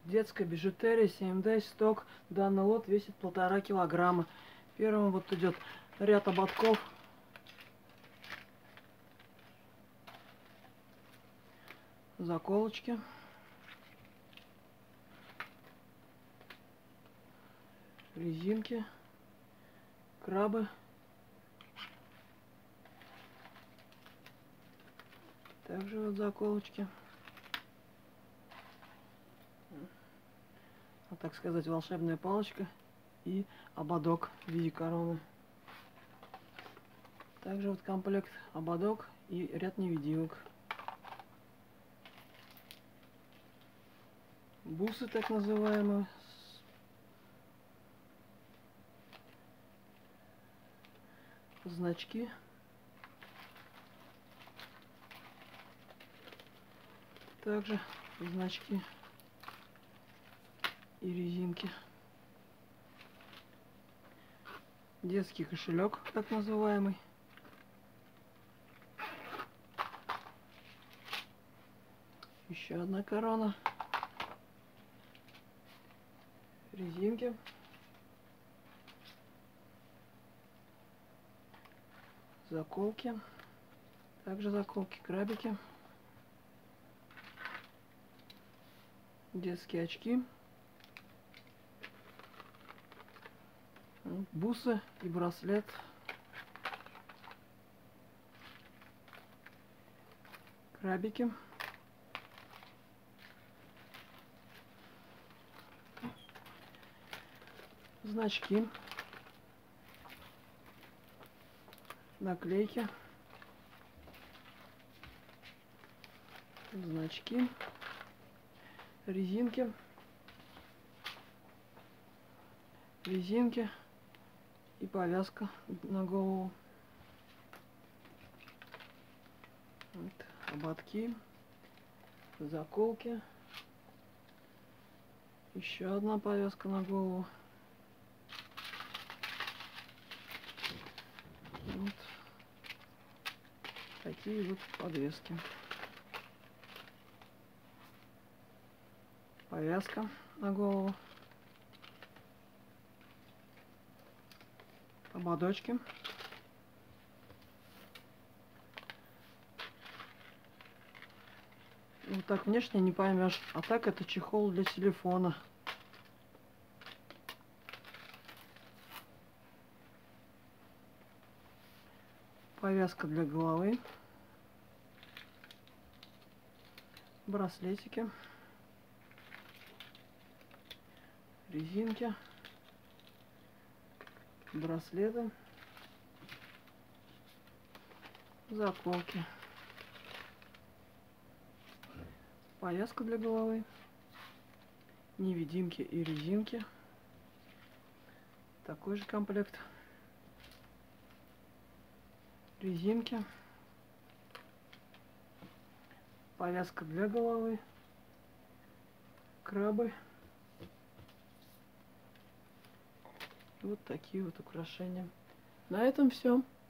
Детская бижутерия 7D сток. Данный лот весит 1,5 килограмма. Первым вот идет ряд ободков. Заколочки. Резинки. Крабы. Также вот заколочки. Так сказать, волшебная палочка и ободок в виде короны. Также вот комплект ободок и ряд невидимок. Бусы так называемые. Значки. Также значки и резинки. Детский кошелек, так называемый. Еще одна корона. Резинки. Заколки. Также заколки, крабики. Детские очки. Бусы и браслет. Крабики. Значки. Наклейки. Значки. Резинки. Резинки. И повязка на голову. Вот, ободки. Заколки. Еще одна повязка на голову. Вот такие вот подвески. Повязка на голову. Ободочки. Вот так внешне не поймешь. А так это чехол для телефона. Повязка для головы. Браслетики. Резинки. Браслеты. Заколки. Повязка для головы. Невидимки и резинки. Такой же комплект. Резинки. Повязка для головы. Крабы. Вот такие вот украшения. На этом все.